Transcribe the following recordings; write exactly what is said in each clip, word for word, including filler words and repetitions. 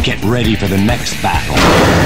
Get ready for the next battle.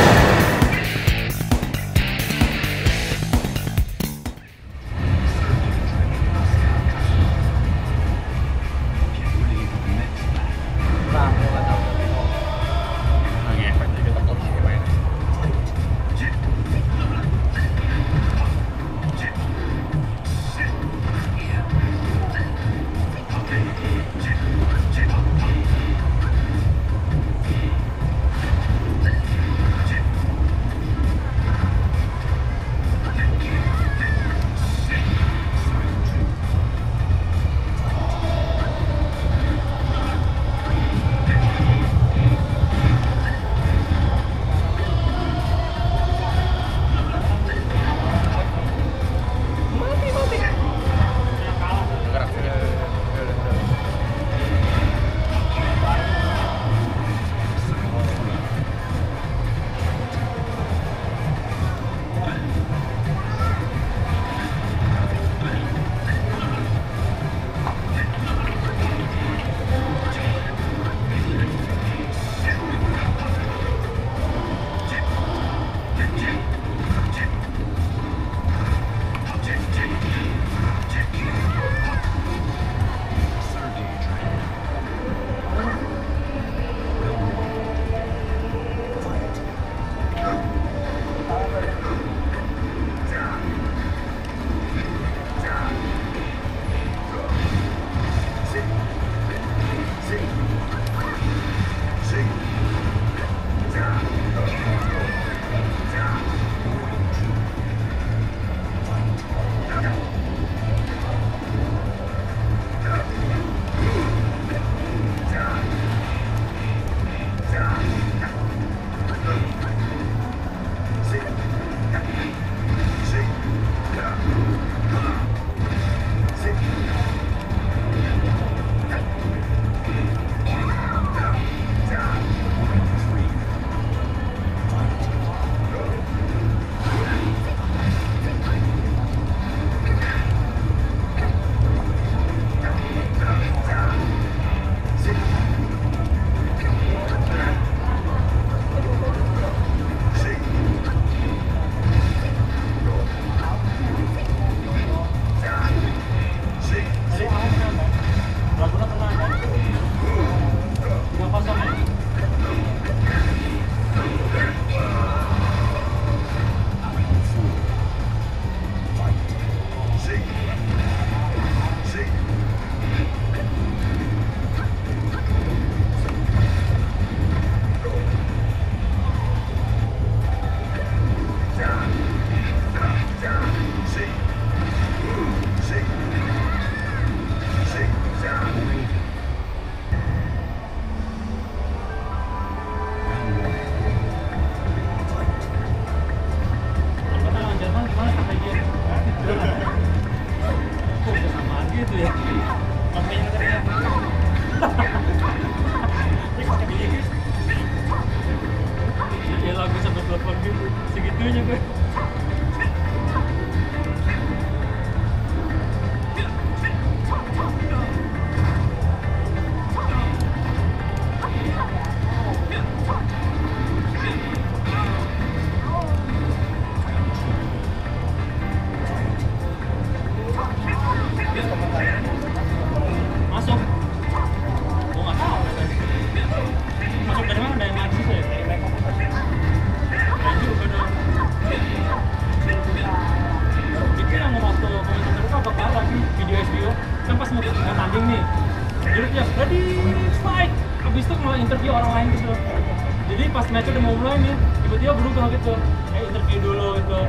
Pas match udah mau mulai nih, tiba-tiba berubah gitu. Eh interview dulu gitu.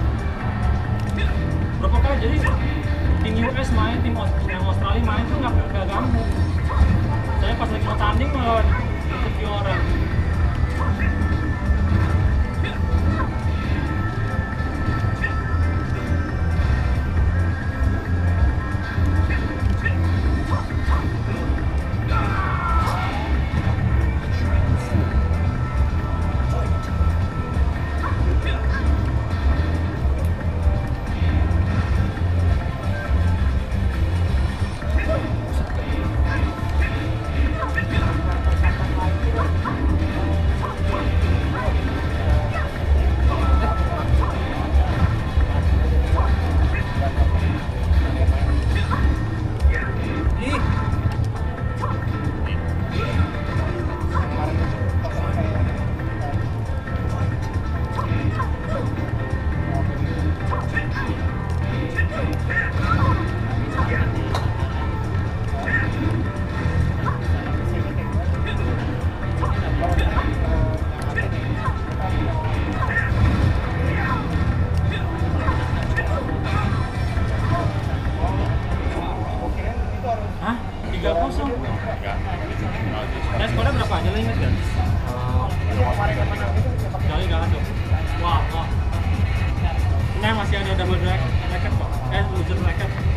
Berapa kali jadi tim U S main, tim yang Australia main tuh nggak nggak gampang. Saya pas lagi mau tanding melawan interview orang. tiga kosong. Enggak. Dan skornya berapa aja lo inget kan? Kali nggak ada. Wah, wah. Ini masih ada double racket kok. Eh, loser racket.